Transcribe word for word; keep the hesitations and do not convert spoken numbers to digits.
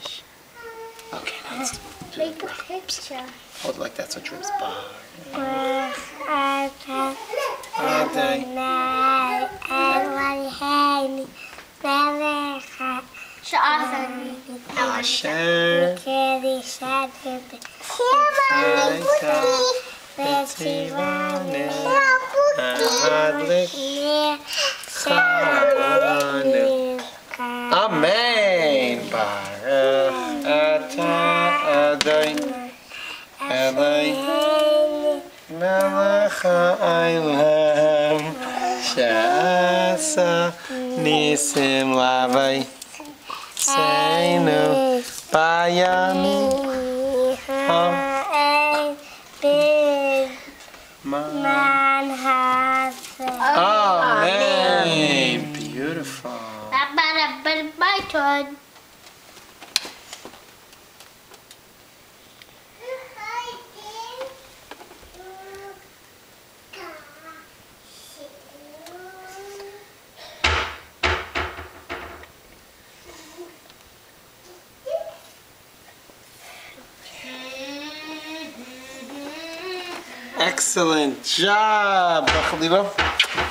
finish? Okay, now let's do Make a picture. hold it like that so it drips. Bar. Asher. Amen. Barata Adai Elai Melech Ha'olam She'asa Nisim Lavai Seinu Bayami Amen. Beautiful. My turn. Excellent job, Khalilah.